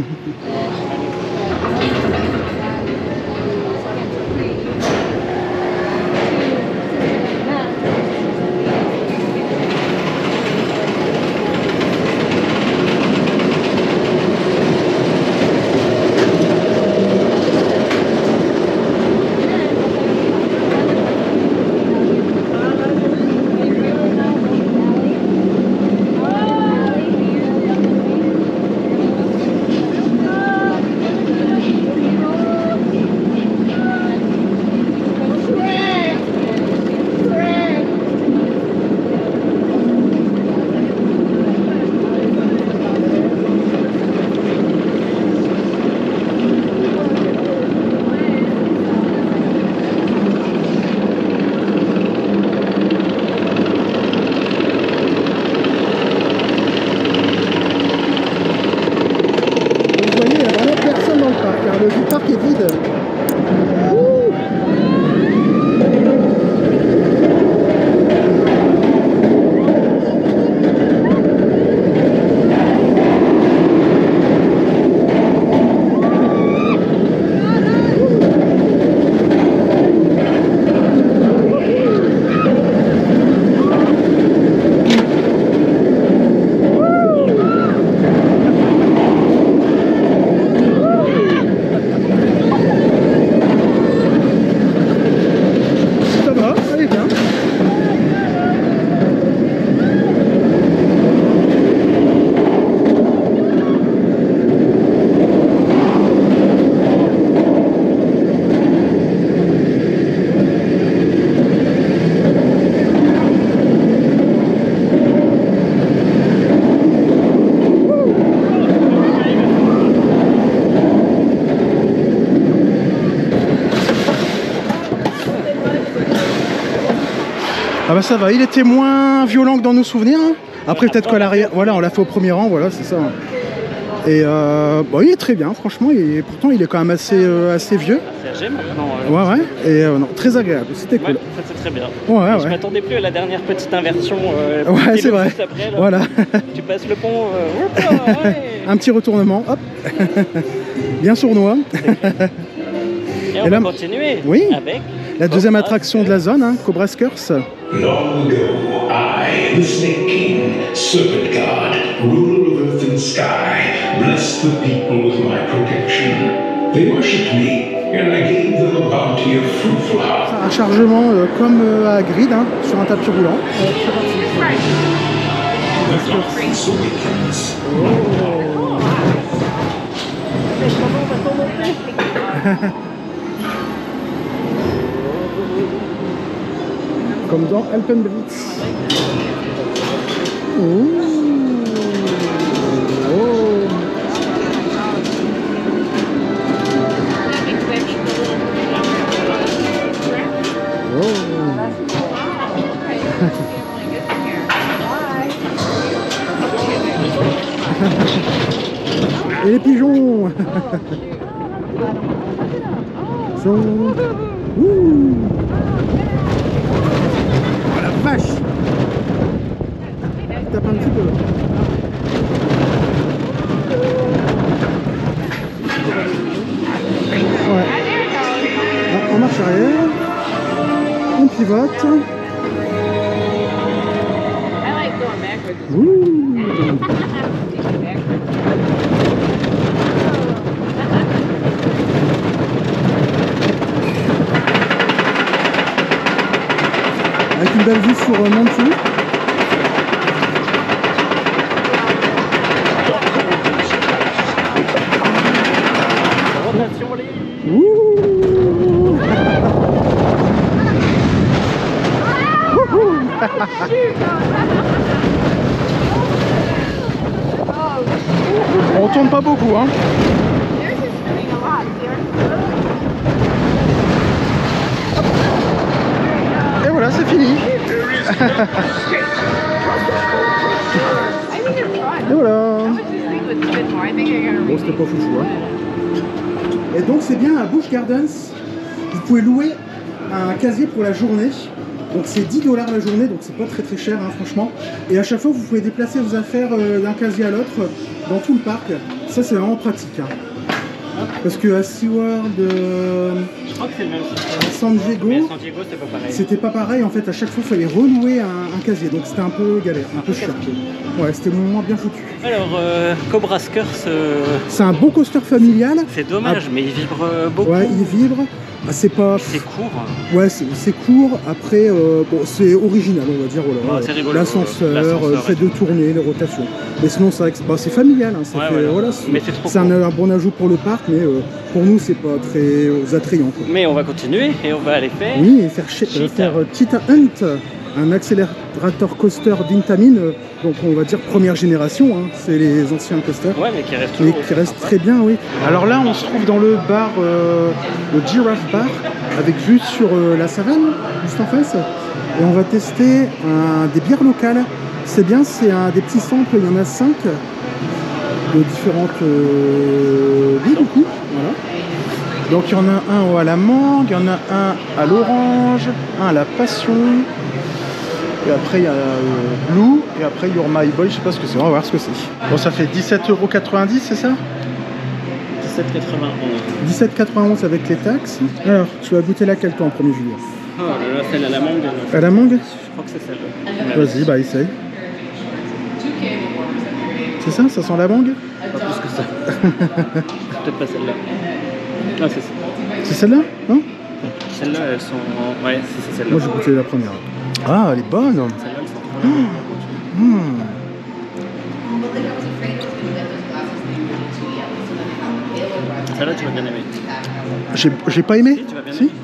Le parc est vide. Ouh. Ah bah ça va, il était moins violent que dans nos souvenirs. Hein. Après peut-être qu'à l'arrière, voilà, on l'a fait au premier rang, voilà, c'est ça. Et euh, bon, il est très bien, franchement, et pourtant il est quand même assez, euh, assez vieux. C'est âgé maintenant. Euh, ouais, ouais, et euh, non, très agréable, c'était cool. Ouais, ça c'est très bien. Ouais, je ouais. m'attendais plus à la dernière petite inversion. Euh, ouais, c'est vrai. Après, là, voilà. Tu passes le pont, euh, hop, ouais. Un petit retournement, hop, bien sournois. Et on et va là, continuer oui, avec la deuxième attraction de la zone, hein, Cobra's Curse. Long ago, I, the Snake King, Serpent God, ruler of earth and sky, blessed the people with my protection. They worshipped me, and I gave them a bounty of fruitful harvest. Un chargement euh, comme euh, à Grid, hein, sur un tapis roulant. Euh, The darkness awakens. Comme dans Alpenblitz. Oh. Oh. Et les pigeons. Sont... Ouh. Oh la vache. Tape un petit peu. Ouais. Ah, en marche arrière. On pivote. Ouh. Avec une belle vue sur euh, Montou. Ouh. On tourne pas beaucoup, hein. Et voilà. Bon, c'était pas foufou, hein. Et donc c'est bien à Busch Gardens, vous pouvez louer un casier pour la journée. Donc c'est dix dollars la journée, donc c'est pas très très cher hein, franchement. Et à chaque fois vous pouvez déplacer vos affaires euh, d'un casier à l'autre dans tout le parc. Ça c'est vraiment pratique. Hein. Parce que à SeaWorld, euh, Je crois que c'est le même système. à San Diego, Mais à San Diego, c'était pas pareil. c'était pas pareil. En fait, à chaque fois il fallait relouer un, un casier, donc c'était un peu galère, un peu chiant. Ouais, c'était moins bien foutu. Alors, euh, Cobra Skirts, euh, C'est un bon coaster familial. c'est dommage, Ah. mais il vibre euh, beaucoup. Ouais, il vibre. Ah, c'est pas. C'est court. Ouais, c'est c'est court. Après, euh, bon, c'est original, on va dire. Voilà. Ouais, c'est rigolo. L'ascenseur, L'ascenseur, euh, le fait ouais. de tourner, les rotations. Mais sinon, c'est vrai que c'est bah, c'est familial. Hein, ça Ouais, fait- voilà. voilà, Mais c'est trop c'est un, court. un bon ajout pour le parc, mais euh, pour nous, c'est pas très euh, attrayant. Quoi. Mais on va continuer et on va aller faire. Oui, et faire, chi- euh, Cheetah. faire euh, Cheetah Hunt, un accélérateur coaster d'Intamin. euh, donc, on va dire première génération. Hein, c'est les anciens coasters. Ouais, mais qui reste Et toujours. qui reste très bien, oui. Alors là, on se trouve dans le bar, euh, le Giraffe Bar, avec vue sur euh, la savane, juste en face. Et on va tester un, des bières locales. C'est bien, c'est un des petits samples, il y en a cinq de différentes euh, villes du coup. Voilà. Donc il y en a un à la mangue, il y en a un à l'orange, un à la passion. Et après il y a euh, Blue, et après Your My Boy, je sais pas ce que c'est, on va voir ce que c'est. Bon, ça fait dix-sept euros quatre-vingt-dix, c'est ça? dix-sept quatre-vingt-onze. dix-sept quatre-vingt-onze avec les taxes. Alors, tu vas goûter laquelle toi en premier, Julien? Oh là là, celle à la mangue. Je À la mangue? crois que c'est celle-là. Vas-y, bah essaye. C'est ça? Ça sent la mangue? Pas plus que ça. Peut-être pas celle-là. Non, c'est ça. C'est celle-là? Non? Celles-là, elles sont. Ouais, c'est c'est celle-là. Moi j'ai goûté la première. Ah, elle est bonne! Celles-là, elles sont trop bonnes. Mmh. Celle-là, tu vas bien aimer. J'ai j'ai pas aimé? Si, tu vas bien Si? aimer.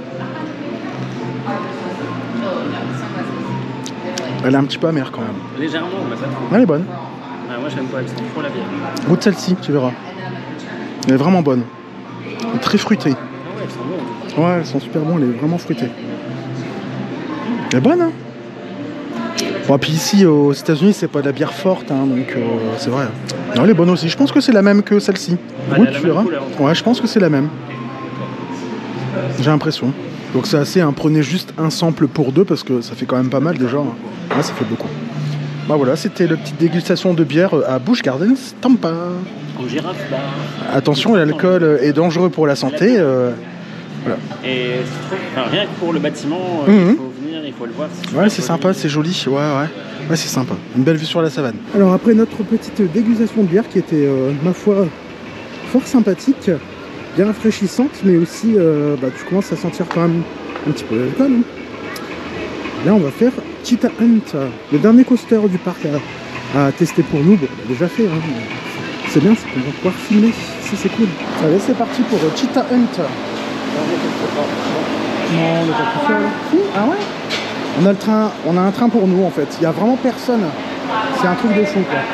Elle est un petit peu amère quand même. Légèrement, mais ça. Elle est bonne. Ah, moi, j'aime pas, elles sont trop la bière. Goûte celle-ci, tu verras. Elle est vraiment bonne. Elle est très fruitée. Ah ouais, elles sont bonnes. Ouais, elles sont super bonnes, elle est vraiment fruitée. Elle est bonne, hein? Bon, puis ici aux États-Unis, c'est pas de la bière forte, hein, donc euh, c'est vrai. Non, elle est bonne aussi. Je pense que c'est la même que celle-ci. Elle Goûte, a la tu même verras. couleur. Ouais, je pense que c'est la même. J'ai l'impression. Donc c'est assez, hein, prenez juste un sample pour deux parce que ça fait quand même pas mal déjà. Hein. Ouais, ça fait beaucoup. Bah voilà, c'était la petite dégustation de bière à Busch Gardens, Tampa. En girafe, bah. Attention, l'alcool est dangereux pour la santé. euh, voilà. Et c'est trop. Enfin, rien que pour le bâtiment, euh, Mhm. il faut venir, il faut le voir. Ouais, c'est joli. sympa, c'est joli. Ouais, ouais. Ouais, c'est sympa. Une belle vue sur la savane. Alors après notre petite dégustation de bière qui était, euh, ma foi, fort sympathique, bien rafraîchissante, mais aussi, euh, bah, tu commences à sentir quand même un petit peu l'alcool. Hein. Là, on va faire Cheetah Hunt, le dernier coaster du parc à, à tester pour nous. Bon, on l'a déjà fait, hein, mais c'est bien, c'est qu'on va pouvoir filmer. Ça, c'est cool. Allez, c'est parti pour euh, Cheetah Hunt. Non, on n'est pas tout seul. Si, ah ouais? On a le train, on a un train pour nous en fait. Il n'y a vraiment personne. C'est un truc de fou quoi.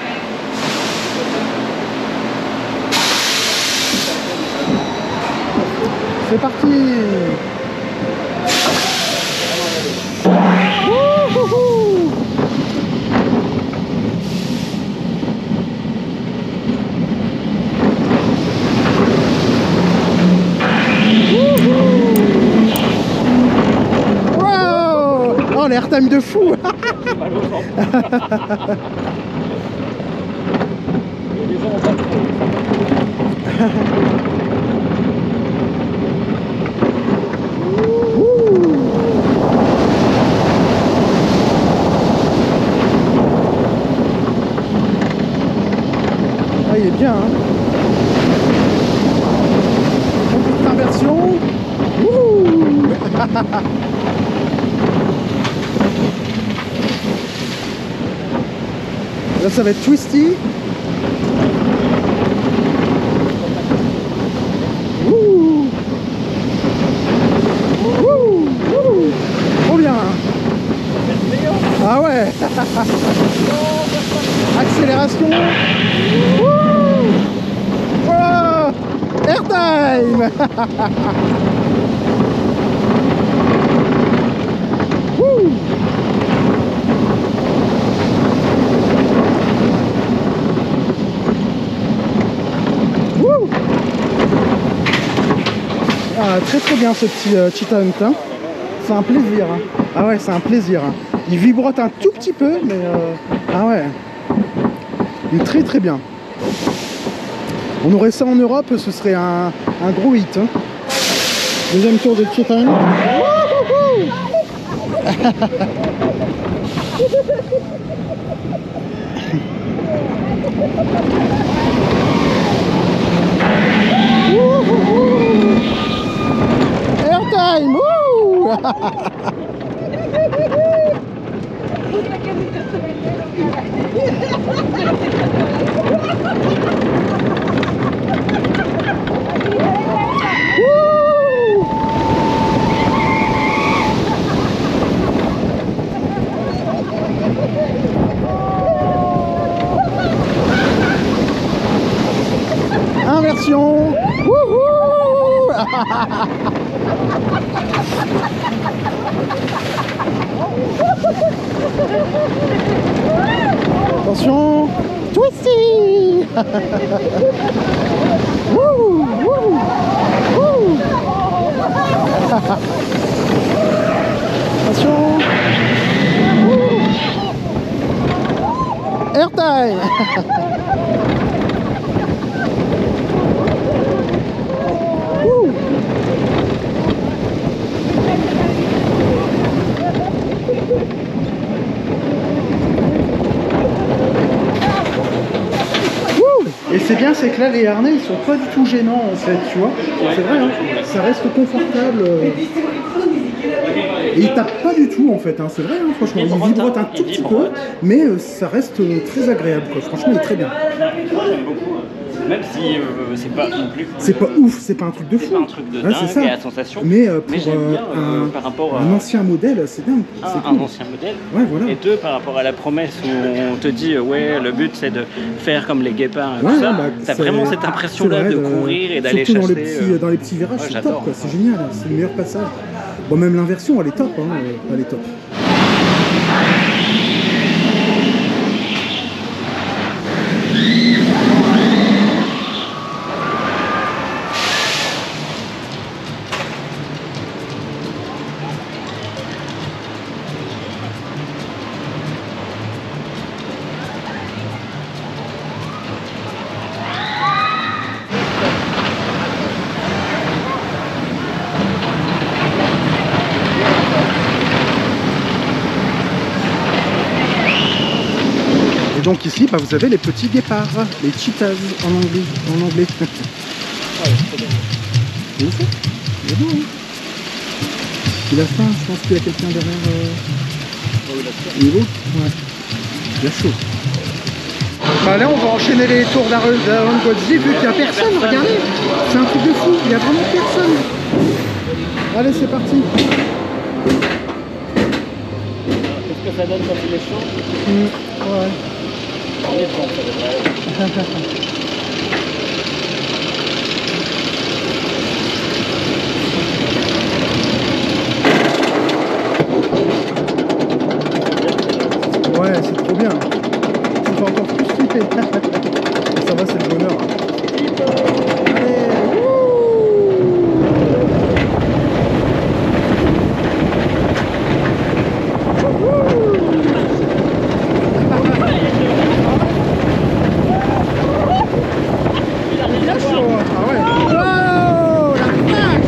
C'est parti. Wouhou. Wow. Oh, l'airtime de fou. Ah, il est bien, hein. Petite inversion. Wouh. Là, ça va être twisty. Wouh. Wouh. Wouh. Trop bien. Ah ouais. Accélération. Wouh. Oh. Airtime. Wouh. Ah, très très bien ce petit euh, Cheetah Hunt. Hein. C'est un plaisir. Hein. Ah ouais, c'est un plaisir. Hein. Il vibrote un tout petit peu, mais euh... ah ouais. Il est très très bien. On aurait ça en Europe, ce serait un, un gros hit. Hein. Deuxième tour de Cheetah Hunt. Airtime. Inversion. Wouhou. Attention. Twisty. Wouhou. Wouhou. Wouhou. Attention. Wouhou. Airtime. Et c'est bien, c'est que là les harnais ils sont pas du tout gênants en fait, tu vois. C'est vrai, hein, ça reste confortable. Et il tape pas du tout en fait, hein, c'est vrai, hein, franchement. Il vibrote un tout petit peu, mais euh, ça reste euh, très agréable, quoi. Franchement, il est très bien. J'aime beaucoup. Même si euh, c'est pas non plus. C'est pas ouf, c'est pas un truc de fou. C'est pas un truc de ouais, dingue ça. et à sensation. Mais euh, pour mais j'aime euh, bien euh, un, par rapport à un ancien modèle, c'est dingue. un, c'est un cool. ancien modèle. Ouais, voilà. Et deux, par rapport à la promesse où on te dit ouais, le but c'est de faire comme les guépards et Ouais, tout ça. bah, T'as c'est- vraiment cette impression-là c'est de vrai, courir et d'aller surtout chasser. dans les petits, euh, dans les petits virages, ouais, c'est j'adore, top, quoi. quoi. C'est génial, c'est le meilleur passage. Bon, même l'inversion, elle est top, hein. Elle est top. Et donc ici, bah, vous avez les petits guépards, les cheetahs en anglais. En anglais. Il est fait. Il est beau, hein. Il a faim, je pense qu'il y a quelqu'un derrière. Euh... Il est beau. Ouais. Il a chaud. Bah là, on va enchaîner les tours d'Aaron Godzi, vu qu'il n'y a personne. Regardez, c'est un truc de fou. Il n'y a vraiment personne. Allez, c'est parti. Qu'est-ce que ça donne quand il est chaud? Mmh, ouais. Il est bon, ça devrait aller. Ouais, c'est trop bien. Ça fait encore plus flipper. Ça va, c'est le bonheur. Allez, wouh. Il a chaud. Ah ouais. Wow, la vache.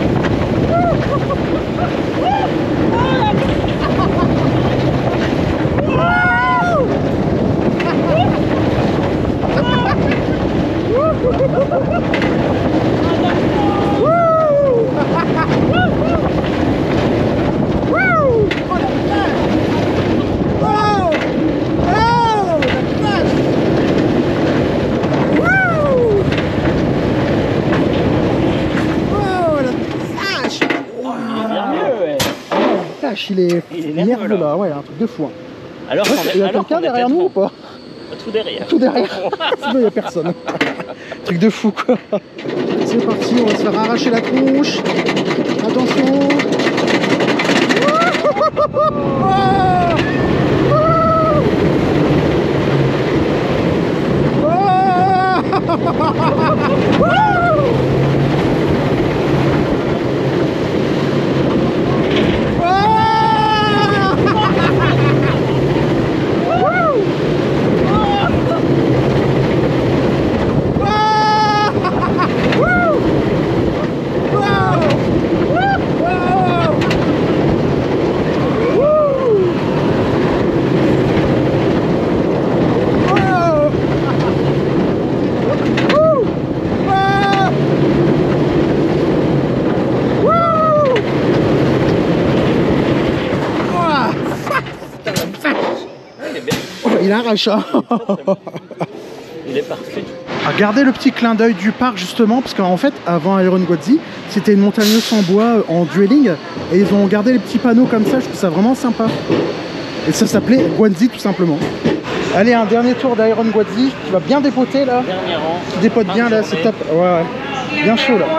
Il est, Il est nerveux, nerveux, là. là. Ouais, un truc de fou. Hein. Alors Ouais, qu'on il y a alors quelqu'un qu'on derrière était nous ou trop. pas? Tout derrière. Tout derrière. Sinon, il n'y a personne. Truc de fou, quoi. C'est parti, on va se faire arracher la tronche. Attention. il arrache. Hein. Il est parfait. Regardez le petit clin d'œil du parc justement, parce qu'en fait, avant Iron Gwazi, c'était une montagne en bois en dwelling, et ils ont gardé les petits panneaux comme ça, je trouve ça vraiment sympa. Et ça s'appelait Gwazi tout simplement. Allez, un dernier tour d'Iron Gwazi, tu vas bien dépoter là. Dernier rang. Tu dépotes bien là, c'est top. Ouais, ouais. Bien chaud là.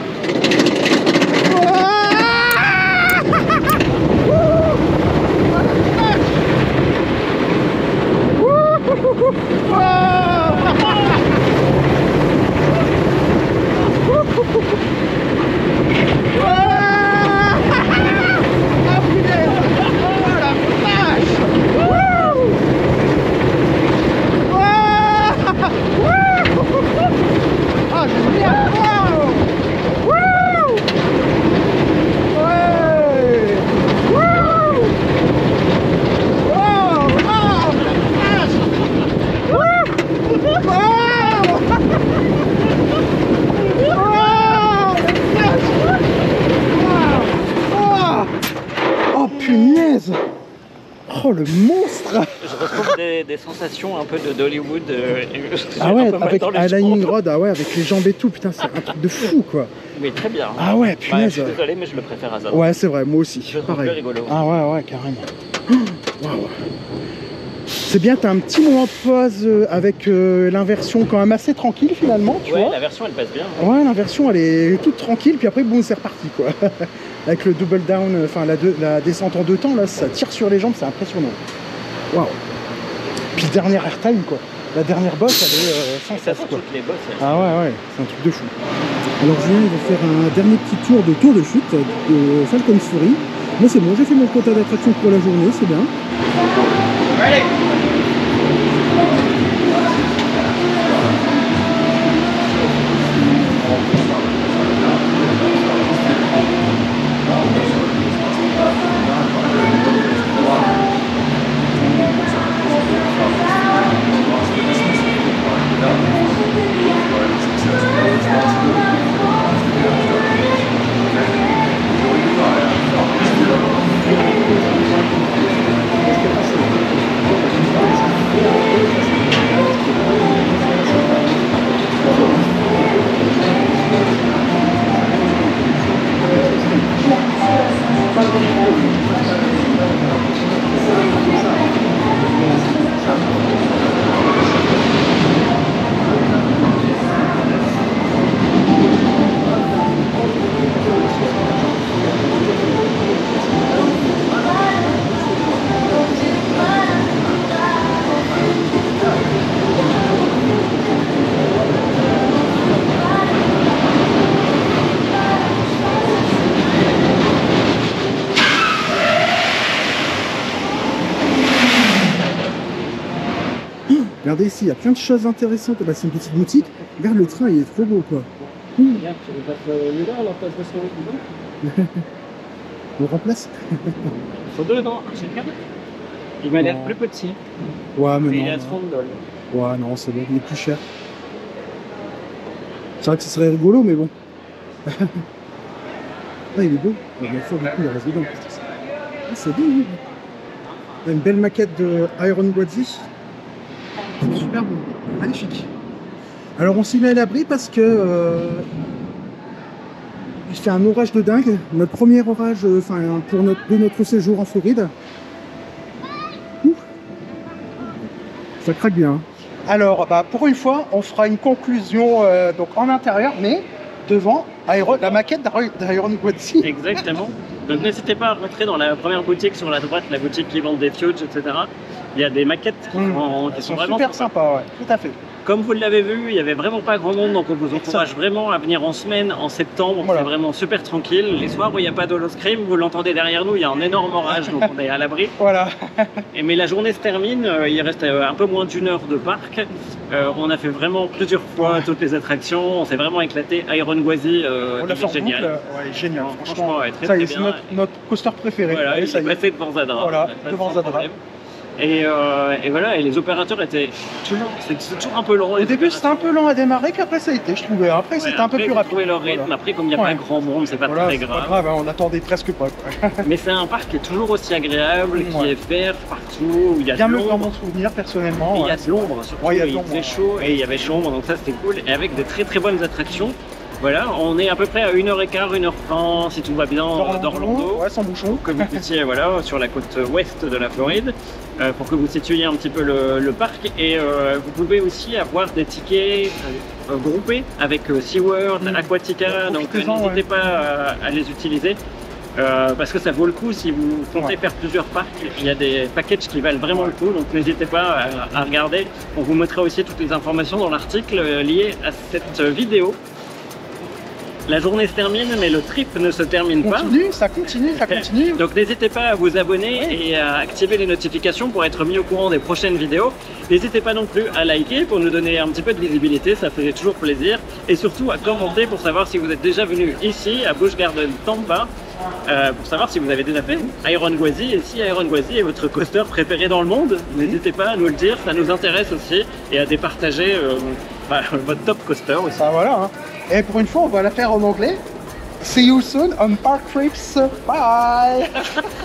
Oh le monstre! Je retrouve des, des sensations un peu de d'Hollywood. Euh, ah ouais, avec à Lightning Rod, ah ouais, avec les jambes et tout, putain, c'est un truc de fou quoi. Mais très bien. Ah ouais, punaise. Ouais, je suis désolé, mais je le préfère à ça. Ouais, c'est vrai, moi aussi. Je trouve plus rigolo. Ah ouais, ouais, carrément. Waouh. C'est bien, t'as un petit moment de pause avec euh, l'inversion quand même assez tranquille finalement, tu ouais, vois. La version elle passe bien. Ouais, ouais l'inversion elle est toute tranquille, puis après boum, c'est reparti quoi. Avec le double down, enfin la, la descente en deux temps, là, ça tire sur les jambes, c'est impressionnant. Waouh. Puis dernière airtime quoi. La dernière boss elle est euh, sans cesse quoi. Toutes les boss, ah ouais, ouais, c'est un truc de fou. Alors Julien il va faire un dernier petit tour de tour de chute de Falcon's Fury. Moi c'est bon, j'ai fait mon quota d'attraction pour la journée, c'est bien. Ready. Regardez ici, il y a plein de choses intéressantes. Bah, c'est une petite boutique. Regarde le train, il est trop beau quoi. Mmh. On remplace. Ils sont deux, non? Il m'a l'air plus petit. Ouais, mais, mais non. Il a trente dollars. Ouais, non, c'est bon, il est plus cher. C'est vrai que ce serait rigolo, mais bon. Ah, il est beau. Ouais, bien sûr, du coup, il reste dedans. Ah, c'est bien, oui. Il y a une belle maquette de Iron Gwazi. Super beau, magnifique. Alors on s'y met à l'abri parce que euh, il fait un orage de dingue. Notre premier orage, enfin euh, pour notre, de notre séjour en Floride. Ouh. Ça craque bien. Alors bah, pour une fois, on fera une conclusion euh, donc en intérieur, mais devant Iron, la maquette d'Iron Gwazi. Exactement. Donc n'hésitez pas à rentrer dans la première boutique sur la droite, la boutique qui vend des Fuge, et cetera. Il y a des maquettes qui, mmh. en, qui sont, sont vraiment super sympas, ouais, tout à fait. Comme vous l'avez vu, il n'y avait vraiment pas grand monde, donc on vous encourage vraiment à venir en semaine, en septembre. Voilà. C'est vraiment super tranquille. Les soirs où il n'y a pas d'Holoscream, vous l'entendez derrière nous, il y a un énorme orage, donc on est à l'abri. Voilà. Et mais la journée se termine, euh, il reste euh, un peu moins d'une heure de parc. Euh, on a fait vraiment plusieurs fois toutes les attractions, on s'est vraiment éclaté. Iron Gwazi, euh, on l'a fait génial. Boucle, ouais, génial. Non, franchement, ouais, très, ça très c'est bien. notre, notre coaster préféré. Voilà, ouais, il est passé devant Zadra. Voilà, devant Zadra. Et, euh, et voilà, et les opérateurs étaient toujours, c'est toujours un peu long. Au début, c'était un peu lent à démarrer, puis après, ça a été, je trouvais. Après, Ouais, c'était un peu après, plus ils ont rapide. trouvé leur rythme. Voilà. Après, comme il n'y a Ouais. pas grand monde, c'est pas Voilà, très c'est grave. pas grave, hein, on attendait presque pas. quoi. Mais c'est un parc qui est toujours aussi agréable, qui Ouais. est vert partout, où il y a Bien de mieux que dans l'ombre. mon souvenir, personnellement. Et il y a ouais. de l'ombre, surtout, Ouais, il y a de il l'ombre, faisait ouais. chaud et il y avait chambre, donc ça c'était cool. Et avec des très très bonnes attractions. Voilà, on est à peu près à une heure quinze, une heure vingt si tout va bien d'Orlando. Ouais, sans bouchon. Pour que vous puissiez, voilà, sur la côte ouest de la Floride, euh, pour que vous situiez un petit peu le, le parc. Et euh, vous pouvez aussi avoir des tickets euh, groupés avec euh, SeaWorld, Mm. Aquatica, donc euh, Profitez-en, n'hésitez ouais. pas à, à les utiliser. Euh, parce que ça vaut le coup si vous comptez Ouais. faire plusieurs parcs. Il y a des packages qui valent vraiment le coup, donc n'hésitez pas à, à regarder. On vous mettra aussi toutes les informations dans l'article euh, lié à cette vidéo. La journée se termine, mais le trip ne se termine pas. Continue, ça continue, ça continue. Donc n'hésitez pas à vous abonner et à activer les notifications pour être mis au courant des prochaines vidéos. N'hésitez pas non plus à liker pour nous donner un petit peu de visibilité, ça fait toujours plaisir. Et surtout à commenter pour savoir si vous êtes déjà venu ici à Busch Garden Tampa, euh, pour savoir si vous avez déjà fait Iron Gwazi et si Iron Gwazi est votre coaster préféré dans le monde. N'hésitez pas à nous le dire, ça nous intéresse aussi, et à départager euh, bah, votre top coaster aussi. Ça, voilà. Hein. Et pour une fois, on va la faire en anglais. See you soon on Park Trips. Bye.